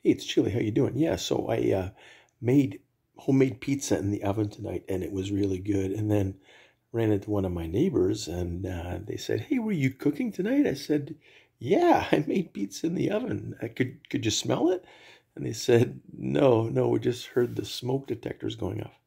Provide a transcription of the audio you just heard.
Hey, it's Chili. How you doing? Yeah, so I made homemade pizza in the oven tonight, and it was really good. And then ran into one of my neighbors, and they said, "Hey, were you cooking tonight?" I said, "Yeah, I made pizza in the oven. Could you smell it?" And they said, "No, no, we just heard the smoke detectors going off."